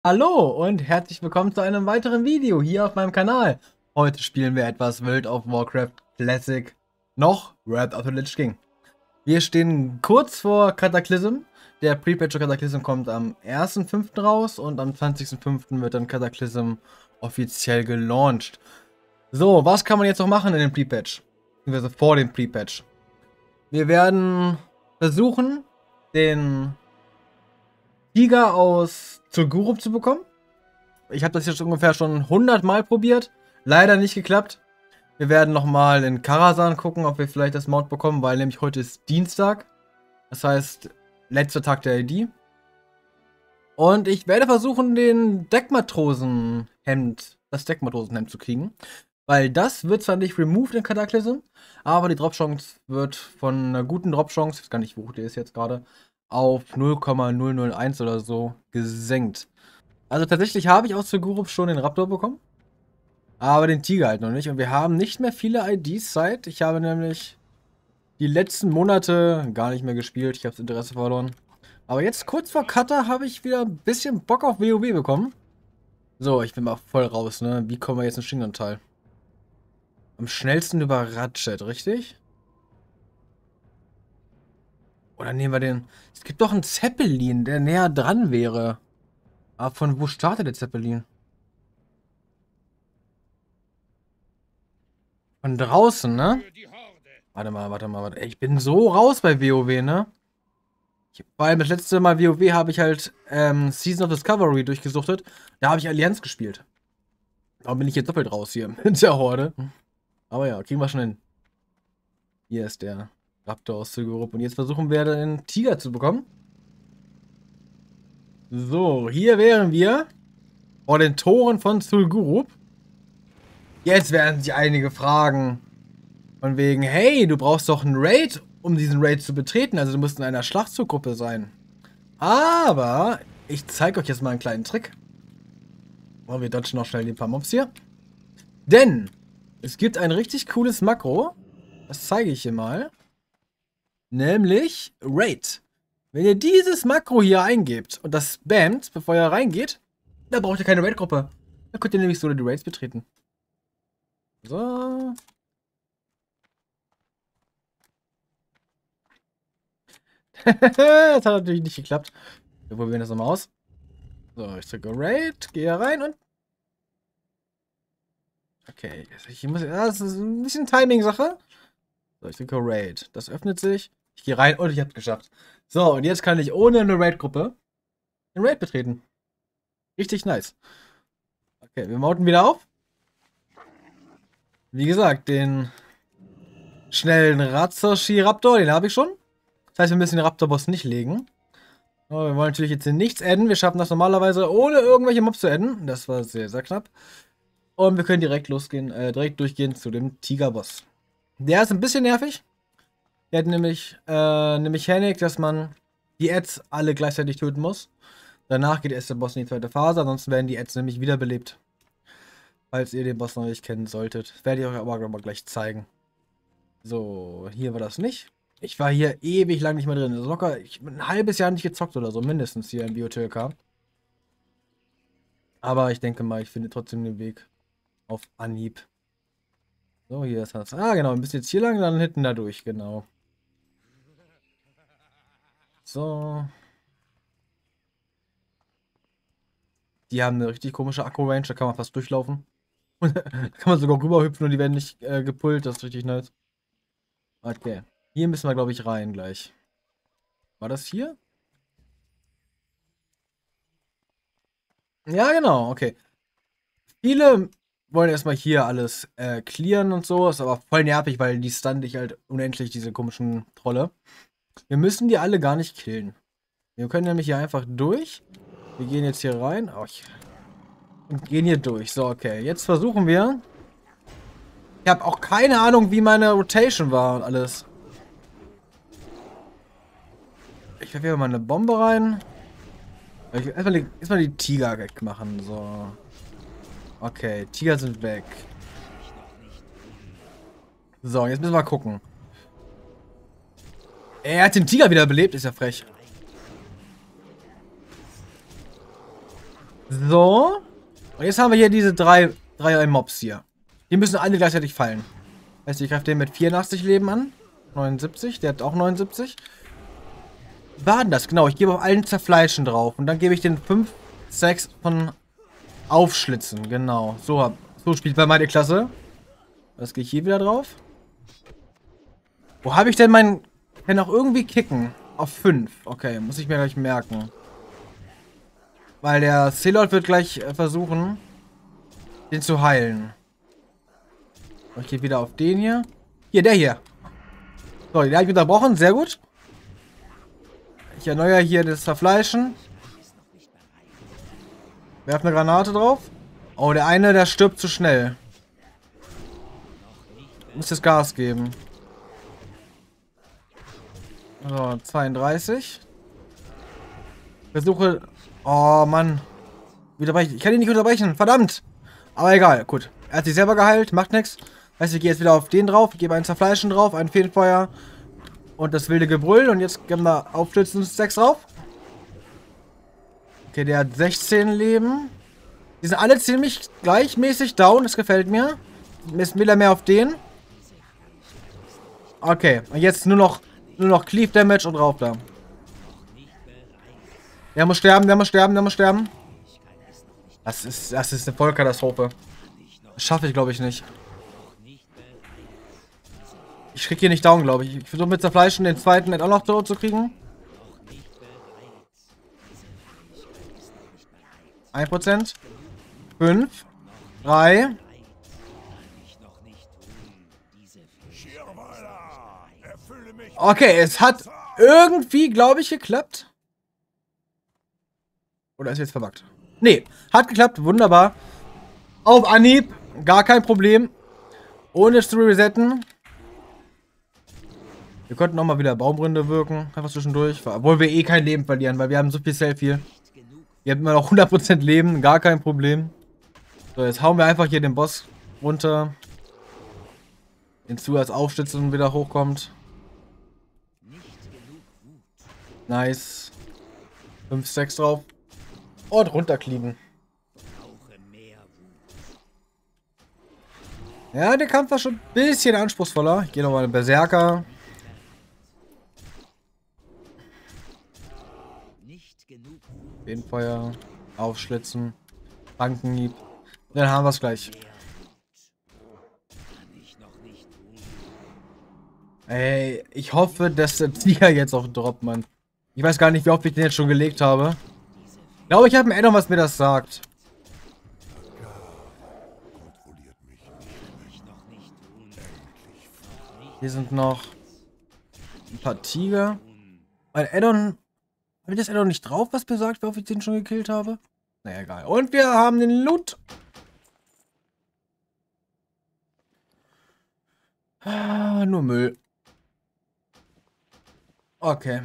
Hallo und herzlich willkommen zu einem weiteren Video hier auf meinem Kanal. Heute spielen wir etwas World of Warcraft Classic, noch Wrath of the Lich King. Wir stehen kurz vor Cataclysm. Der Pre-Patch für Cataclysm kommt am 1.5. raus und am 20.5. wird dann Cataclysm offiziell gelauncht. So, was kann man jetzt noch machen in dem Pre-Patch? Beziehungsweise vor dem Pre-Patch. Wir werden versuchen, den Tiger aus Zul'Gurub zu bekommen. Ich habe das jetzt ungefähr schon 100 Mal probiert. Leider nicht geklappt. Wir werden nochmal in Karazhan gucken, ob wir vielleicht das Mount bekommen, weil nämlich heute ist Dienstag. Das heißt, letzter Tag der ID. Und ich werde versuchen, das Deckmatrosenhemd zu kriegen. Weil das wird zwar nicht removed in Cataclysm, aber die Drop-Chance wird von einer guten Drop-Chance, ich weiß gar nicht, wo hoch die ist jetzt gerade, auf 0,001 oder so gesenkt. Also tatsächlich habe ich aus Zul'Gurub schon den Raptor bekommen, aber den Tiger halt noch nicht. Und wir haben nicht mehr viele IDs Zeit. Ich habe nämlich die letzten Monate gar nicht mehr gespielt. Ich habe das Interesse verloren. Aber jetzt kurz vor Kata habe ich wieder ein bisschen Bock auf WoW bekommen. So, ich bin mal voll raus, ne? Wie kommen wir jetzt in Shingon-Tal? Am schnellsten über Ratchet, richtig? Oder nehmen wir den... Es gibt doch einen Zeppelin, der näher dran wäre. Aber von wo startet der Zeppelin? Von draußen, ne? Warte. Ey, ich bin so raus bei WoW, ne? Vor allem das letzte Mal WoW habe ich halt Season of Discovery durchgesuchtet. Da habe ich Allianz gespielt. Warum bin ich jetzt doppelt raus hier mit der Horde? Aber ja, kriegen wir schon hin. Hier ist der Raptor aus Zul'Gurub. Und jetzt versuchen wir den Tiger zu bekommen. So, hier wären wir vor den Toren von Zul'Gurub. Jetzt werden sich einige fragen. Von wegen, hey, du brauchst doch einen Raid, um diesen Raid zu betreten. Also du musst in einer Schlachtzugruppe sein. Aber ich zeige euch jetzt mal einen kleinen Trick. Oh, wir dodgen noch schnell die paar Mobs hier. Denn es gibt ein richtig cooles Makro. Das zeige ich hier mal. Nämlich Raid. Wenn ihr dieses Makro hier eingebt und das spammt, bevor ihr reingeht, dann braucht ihr keine Raid-Gruppe. Dann könnt ihr nämlich so die Raids betreten. So. Das hat natürlich nicht geklappt. Wir probieren das nochmal aus. So, ich drücke Raid, gehe rein und... Okay, das ist ein bisschen Timing-Sache. So, ich drücke Raid. Das öffnet sich. Ich gehe rein und ich hab's geschafft. So, und jetzt kann ich ohne eine Raid-Gruppe den Raid betreten. Richtig nice. Okay, wir mounten wieder auf. Wie gesagt, den schnellen Ratzoshi-Raptor, den habe ich schon. Das heißt, wir müssen den Raptor-Boss nicht legen. Oh, wir wollen natürlich jetzt nichts adden. Wir schaffen das normalerweise ohne irgendwelche Mobs zu adden. Das war sehr, sehr knapp. Und wir können direkt losgehen, direkt durchgehen zu dem Tiger-Boss. Der ist ein bisschen nervig. Der hat nämlich eine Mechanik, dass man die Adds alle gleichzeitig töten muss. Danach geht erst der Boss in die zweite Phase, ansonsten werden die Adds nämlich wiederbelebt. Falls ihr den Boss noch nicht kennen solltet. Das werde ich euch aber gleich zeigen. So, hier war das nicht. Ich war hier ewig lang nicht mehr drin. Also locker, ich bin ein halbes Jahr nicht gezockt oder so, mindestens hier in BioTLK. Aber ich denke mal, ich finde trotzdem den Weg auf Anhieb. So, hier ist das. Ah, genau, ein bisschen jetzt hier lang, dann hinten da durch, genau. So. Die haben eine richtig komische Akku-Range, da kann man fast durchlaufen. Da kann man sogar rüberhüpfen und die werden nicht gepullt, das ist richtig nice. Okay. Hier müssen wir, glaube ich, rein gleich. War das hier? Ja, genau, okay. Viele wollen erstmal hier alles clearen und so. Ist aber voll nervig, weil die stunnen dich halt unendlich, diese komischen Trolle. Wir müssen die alle gar nicht killen. Wir können nämlich hier einfach durch. Wir gehen jetzt hier rein. Oh, und gehen hier durch. So, okay. Jetzt versuchen wir. Ich habe auch keine Ahnung, wie meine Rotation war und alles. Ich werfe hier mal eine Bombe rein. Ich will erstmal die Tiger wegmachen. So. Okay, Tiger sind weg. So, jetzt müssen wir gucken. Er hat den Tiger wieder belebt, ist ja frech. So. Und jetzt haben wir hier diese drei Mobs hier. Die müssen alle gleichzeitig fallen. Heißt, ich greife den mit 84 Leben an. 79, der hat auch 79. War denn das? Genau, ich gebe auf allen Zerfleischen drauf. Und dann gebe ich den 5 Stacks von Aufschlitzen. Genau, so spielt bei meine Klasse. Das gehe ich hier wieder drauf. Wo habe ich denn meinen... Ich kann auch irgendwie kicken. Auf 5. Okay, muss ich mir gleich merken. Weil der Ceylord wird gleich versuchen, den zu heilen. Ich gehe wieder auf den hier. Hier, der hier. So, den habe ich unterbrochen. Sehr gut. Ich erneuere hier das Zerfleischen. Werf eine Granate drauf. Oh, der eine, der stirbt zu schnell. Ich muss das Gas geben. So, 32. Versuche... Oh, Mann. Ich kann ihn nicht unterbrechen. Verdammt. Aber egal. Gut. Er hat sich selber geheilt. Macht nichts. Heißt, ich gehe jetzt wieder auf den drauf. Ich gebe ein Zerfleischen drauf. Ein Feenfeuer. Und das wilde Gebrüll. Und jetzt geben wir Aufstützen-Stacks drauf. Okay, der hat 16 Leben. Die sind alle ziemlich gleichmäßig down. Das gefällt mir. Jetzt will er mehr auf den. Okay. Und jetzt nur noch Cleave Damage und rauf da. Der muss sterben, der muss sterben, der muss sterben. Das ist eine Vollkatastrophe. Das schaffe ich, glaube ich, nicht. Ich krieg hier nicht down, glaube ich. Ich versuche mit Zerfleischen den zweiten auch noch tot zu kriegen. 1%. 5. 3. Okay, es hat irgendwie, glaube ich, geklappt. Oder ist jetzt verbuggt? Nee, hat geklappt, wunderbar. Auf Anhieb, gar kein Problem. Ohne es zu resetten. Wir konnten auch mal wieder Baumrinde wirken, einfach zwischendurch. Obwohl wir eh kein Leben verlieren, weil wir haben so viel Self hier. Wir haben immer noch 100% Leben, gar kein Problem. So, jetzt hauen wir einfach hier den Boss runter. Hinzu als Aufstützen wieder hochkommt. Nice. 5 Stacks drauf. Und runterklieben. Ja, der Kampf war schon ein bisschen anspruchsvoller. Ich gehe nochmal in Berserker. Feenfeuer. Aufschlitzen. Bankenhieb. Dann haben wir es gleich. Ey, ich hoffe, dass der Tiger jetzt auch droppt, Mann. Ich weiß gar nicht, wie oft ich den jetzt schon gelegt habe. Ich glaube, ich habe ein Addon, was mir das sagt. Hier sind noch ein paar Tiger. Mein Addon... Habe ich das Addon nicht drauf, was mir sagt, wie oft ich den schon gekillt habe? Naja, egal. Und wir haben den Loot. Ah, nur Müll. Okay.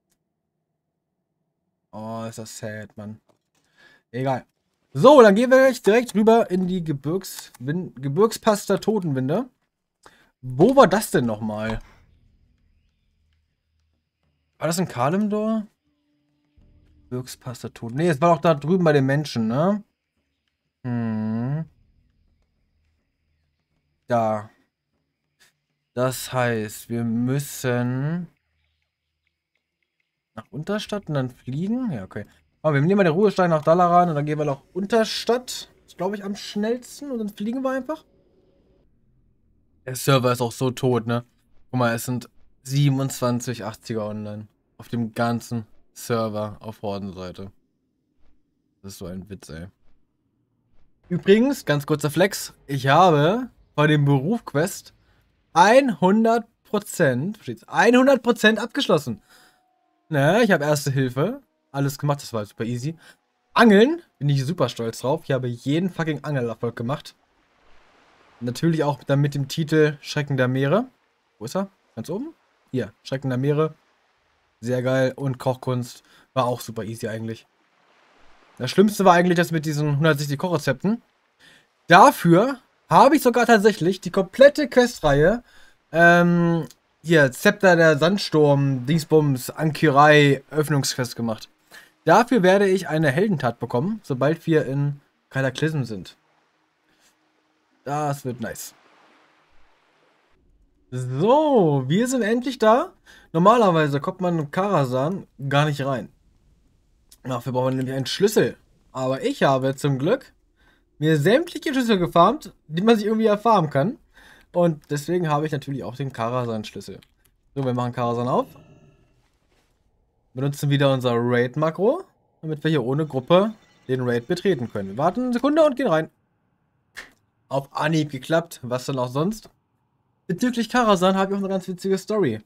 Oh, ist das sad, Mann. Egal. So, dann gehen wir jetzt direkt rüber in die Gebirgspass der Totenwinde. Wo war das denn nochmal? War das in Kalimdor? Gebirgspass der Toten. Ne, es war doch da drüben bei den Menschen, ne? Da. Das heißt, wir müssen nach Unterstadt und dann fliegen. Ja, okay. Aber wir nehmen mal den Ruhestein nach Dalaran und dann gehen wir nach Unterstadt. Das ist, glaube ich, am schnellsten. Und dann fliegen wir einfach. Der Server ist auch so tot, ne? Guck mal, es sind 27 80er online. Auf dem ganzen Server auf Hordenseite. Das ist so ein Witz, ey. Übrigens, ganz kurzer Flex. Ich habe bei dem Beruf-Quest 100%, versteht's? 100% abgeschlossen. Ne, ich habe Erste Hilfe. Alles gemacht, das war super easy. Angeln, bin ich super stolz drauf. Ich habe jeden fucking Angelerfolg gemacht. Natürlich auch dann mit dem Titel Schrecken der Meere. Wo ist er? Ganz oben? Hier, Schrecken der Meere. Sehr geil. Und Kochkunst war auch super easy eigentlich. Das Schlimmste war eigentlich das mit diesen 160 Kochrezepten. Dafür habe ich sogar tatsächlich die komplette Questreihe hier, Zepter der Sandsturm, Dingsbums, Ankirai, Öffnungsquest gemacht. Dafür werde ich eine Heldentat bekommen, sobald wir in Kataklysm sind. Das wird nice. So, wir sind endlich da. Normalerweise kommt man in Karazhan gar nicht rein. Dafür brauchen wir nämlich einen Schlüssel. Aber ich habe zum Glück mir sämtliche Schlüssel gefarmt, die man sich irgendwie erfarmen kann. Und deswegen habe ich natürlich auch den Karazhan-Schlüssel. So, wir machen Karazhan auf. Benutzen wieder unser Raid-Makro, damit wir hier ohne Gruppe den Raid betreten können. Wir warten eine Sekunde und gehen rein. Auf Anhieb geklappt, was denn auch sonst. Bezüglich Karazhan habe ich auch eine ganz witzige Story.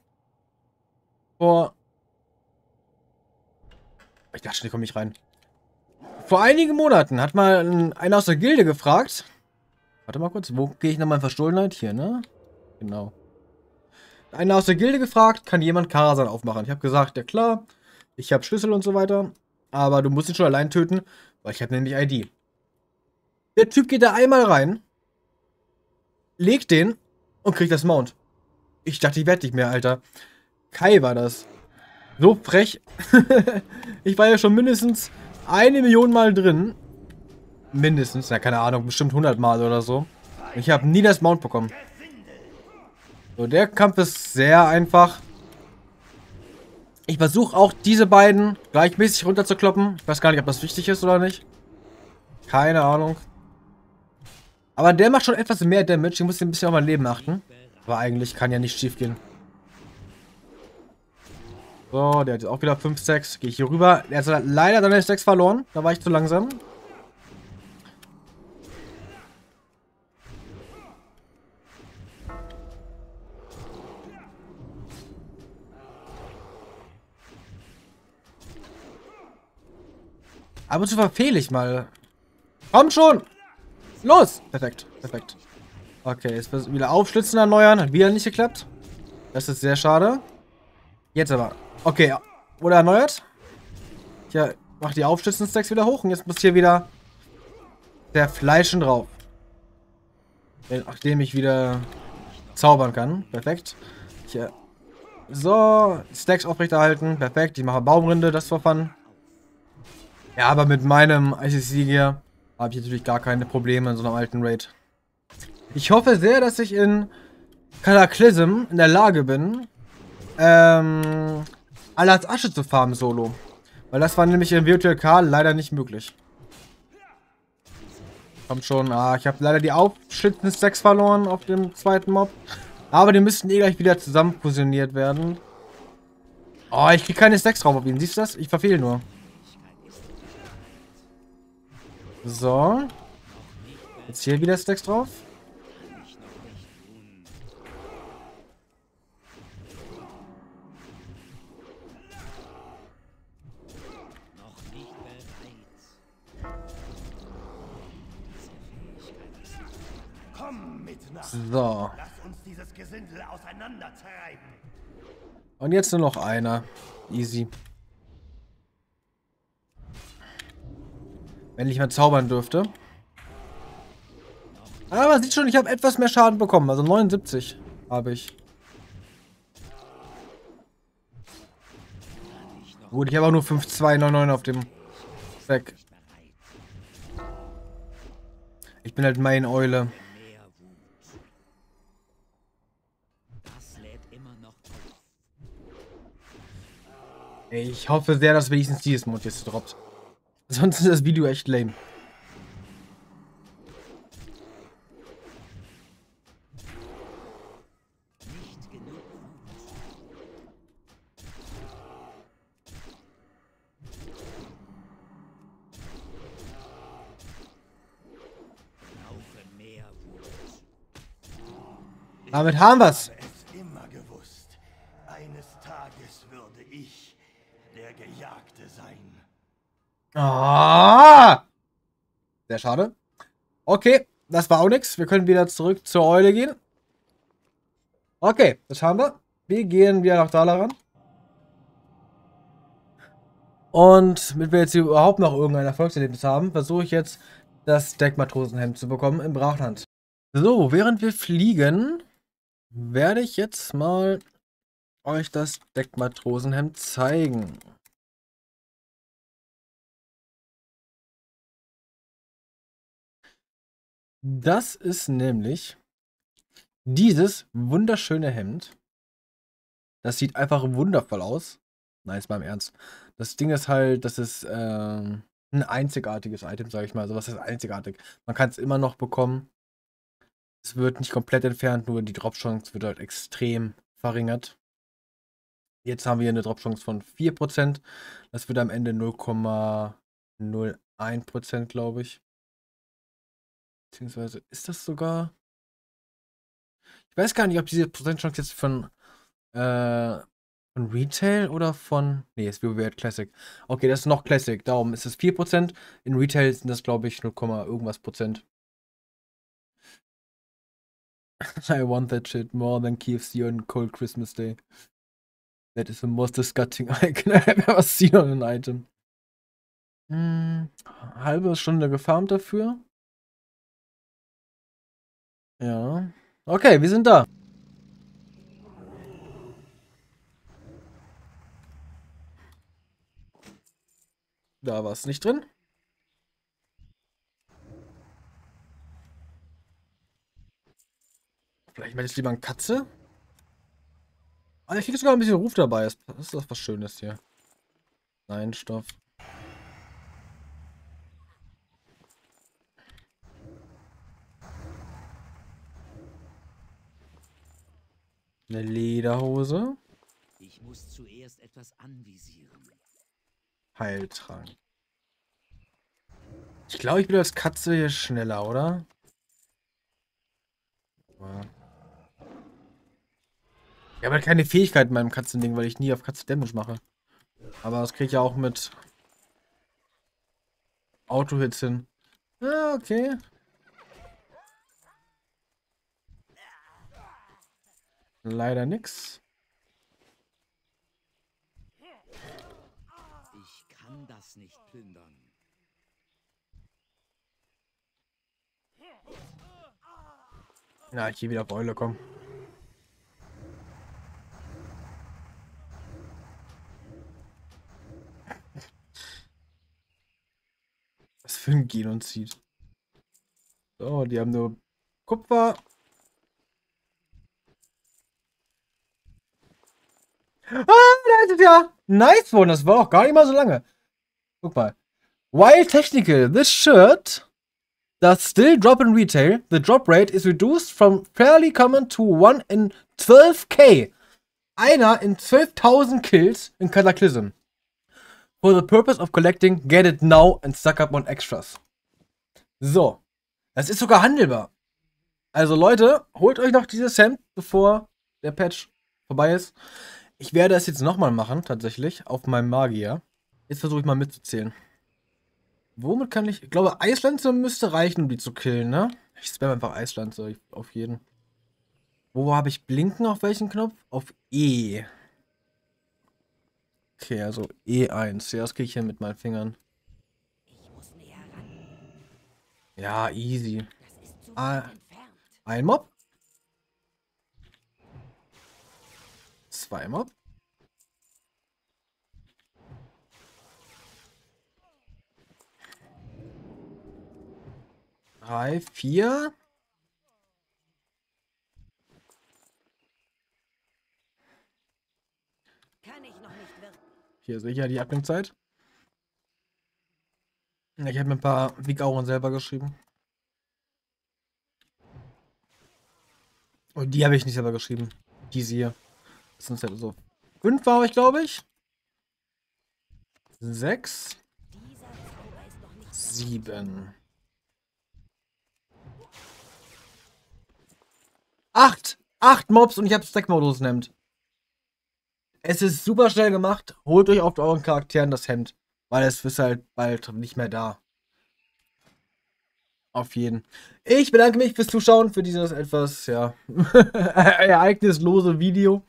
Ich dachte schon, die kommen nicht rein. Vor einigen Monaten hat mal einer aus der Gilde gefragt. Warte mal kurz, wo gehe ich nochmal in Verstohlenheit? Hier, ne? Genau. Einer aus der Gilde gefragt, kann jemand Karazhan aufmachen? Ich habe gesagt, ja klar, ich habe Schlüssel und so weiter. Aber du musst ihn schon allein töten, weil ich habe nämlich ID. Der Typ geht da einmal rein, legt den und kriegt das Mount. Ich dachte, ich werde nicht mehr, Alter. Kai war das. So frech. Ich war ja schon mindestens 1 Million Mal drin. Mindestens, ja keine Ahnung, bestimmt 100 Mal oder so. Ich habe nie das Mount bekommen. So, der Kampf ist sehr einfach. Ich versuche auch diese beiden gleichmäßig runterzukloppen. Ich weiß gar nicht, ob das wichtig ist oder nicht. Keine Ahnung. Aber der macht schon etwas mehr Damage. Ich muss ein bisschen auf mein Leben achten. Aber eigentlich kann ja nicht schief gehen. So, der hat jetzt auch wieder 5 Stacks. Gehe ich hier rüber. Er hat leider seine Stacks verloren. Da war ich zu langsam. Ab und zu verfehle ich mal. Komm schon! Los! Perfekt, perfekt. Okay, jetzt wieder aufschlitzen erneuern. Hat wieder nicht geklappt. Das ist sehr schade. Jetzt aber. Okay, wurde erneuert. Hier, mach die Aufschlitzen-Stacks wieder hoch. Und jetzt muss hier wieder der Fleischen drauf. Nachdem ich wieder zaubern kann. Perfekt. Hier. So, Stacks aufrechterhalten. Perfekt. Ich mache Baumrinde, das war fun. Ja, aber mit meinem ICC hier habe ich natürlich gar keine Probleme in so einem alten Raid. Ich hoffe sehr, dass ich in Kataklysm in der Lage bin, Allahs Asche zu farmen solo. Weil das war nämlich in Virtual K leider nicht möglich. Kommt schon. Ah, ich habe leider die aufschlitzenden Stacks verloren auf dem zweiten Mob. Aber die müssten eh gleich wieder zusammen fusioniert werden. Oh, ich kriege keine Stacks drauf auf ihn. Siehst du das? Ich verfehle nur. So. Jetzt hier wieder Stacks drauf. So. Lass uns dieses Gesindel auseinandertreiben. Und jetzt nur noch einer. Easy. Wenn ich mal zaubern dürfte. Aber man sieht schon, ich habe etwas mehr Schaden bekommen. Also 79 habe ich. Gut, ich habe auch nur 5299 auf dem Stack. Ich bin halt Main Eule. Ich hoffe sehr, dass wenigstens dieses Mod jetzt droppt. Sonst ist das Video echt lame. Damit haben wir's. Immer gewusst. Eines Tages würde ich der Gejagte sein. Ah! Sehr schade. Okay, das war auch nichts. Wir können wieder zurück zur Eule gehen. Okay, das haben wir. Wir gehen wieder nach Dalaran. Und damit wir jetzt hier überhaupt noch irgendein Erfolgserlebnis haben, versuche ich jetzt das Deckmatrosenhemd zu bekommen im Brachland. So, während wir fliegen, werde ich jetzt mal euch das Deckmatrosenhemd zeigen. Das ist nämlich dieses wunderschöne Hemd. Das sieht einfach wundervoll aus. Nein, ist mal im Ernst. Das Ding ist halt, das ist ein einzigartiges Item, sage ich mal. Also was ist einzigartig? Man kann es immer noch bekommen. Es wird nicht komplett entfernt, nur die Drop-Chance wird halt extrem verringert. Jetzt haben wir eine Drop-Chance von 4%. Das wird am Ende 0,01%, glaube ich. Beziehungsweise ist das sogar... Ich weiß gar nicht, ob diese Prozentchance jetzt von Retail oder von... Nee, ist WoW Classic. Okay, das ist noch Classic. Darum ist es 4%. In Retail sind das, glaube ich, 0, irgendwas Prozent. I want that shit more than KFC on Cold Christmas Day. That is the most disgusting icon I have ever seen on an item. Halbe Stunde gefarmt dafür. Ja. Okay, wir sind da. Da war es nicht drin. Vielleicht mal jetzt lieber eine Katze. Ah, ich kriege sogar ein bisschen Ruf dabei. Das ist doch was Schönes hier. Nein, Stoff. Eine Lederhose. Ich muss zuerst etwas anvisieren. Heiltrank. Ich glaube, ich bin als Katze hier schneller, oder? Ja. Ich habe halt keine Fähigkeit in meinem Katzending, weil ich nie auf Katze Damage mache. Aber das kriege ich ja auch mit Auto-Hits hin. Ja, okay. Leider nix. Ich kann das nicht plündern. Ja, ich gehe wieder auf Eule, komm. Was für ein Genozid. So, die haben nur Kupfer. Ah, da ist es ja. Nice one, das war auch gar nicht mal so lange. Guck mal. While technical, this shirt does still drop in retail, the drop rate is reduced from fairly common to 1 in 12k. Einer in 12.000 Kills in Cataclysm. For the purpose of collecting, get it now and suck up on extras. So. Das ist sogar handelbar. Also Leute, holt euch noch dieses Hemd, bevor der Patch vorbei ist. Ich werde es jetzt nochmal machen, tatsächlich, auf meinem Magier. Jetzt versuche ich mal mitzuzählen. Womit kann ich... Ich glaube, Eislanze müsste reichen, um die zu killen, ne? Ich spam einfach Eislanze auf jeden. Wo habe ich Blinken auf welchen Knopf? Auf E. Okay, also E1. Ja, das kriege ich hier mit meinen Fingern. Ich muss näher ran. Ja, easy. Das ist zu weit entfernt. Ein Mob. 2 Mob. 3, 4. Kann ich noch nicht wirken. Hier sehe ich ja die Abklingzeit. Ich habe mir ein paar Vigauren selber geschrieben. Und die habe ich nicht selber geschrieben. Diese hier. Das sind halt so 5 war ich, glaube ich. 6. Dieser Zauber ist noch nicht 7. 8. 8 Mobs und ich habe Stack-Modus nimmt. Es ist super schnell gemacht. Holt euch auf euren Charakteren das Hemd. Weil es ist halt bald nicht mehr da. Auf jeden. Ich bedanke mich fürs Zuschauen, für dieses etwas, ja, ereignislose Video.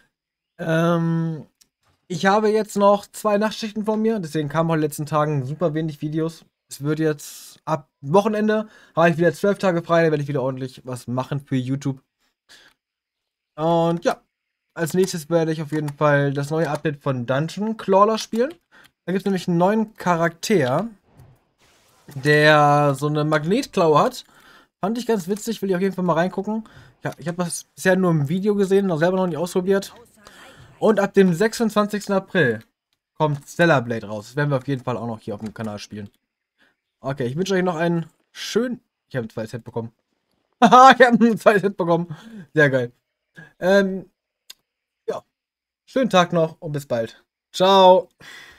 Ich habe jetzt noch 2 Nachtschichten vor mir, deswegen kamen heute in den letzten Tagen super wenig Videos. Es wird jetzt ab Wochenende, habe ich wieder 12 Tage frei, da werde ich wieder ordentlich was machen für YouTube. Und ja, als nächstes werde ich auf jeden Fall das neue Update von Dungeon Crawler spielen. Da gibt es nämlich einen neuen Charakter, der so eine Magnetklaue hat. Fand ich ganz witzig, will ich auf jeden Fall mal reingucken. Ich habe das bisher nur im Video gesehen, noch selber noch nicht ausprobiert. Und ab dem 26. April kommt Stellar Blade raus. Das werden wir auf jeden Fall auch noch hier auf dem Kanal spielen. Okay, ich wünsche euch noch einen schönen... Ich habe ein 2 Cent bekommen. Haha, ich habe ein 2 Cent bekommen. Sehr geil. Ja, schönen Tag noch und bis bald. Ciao.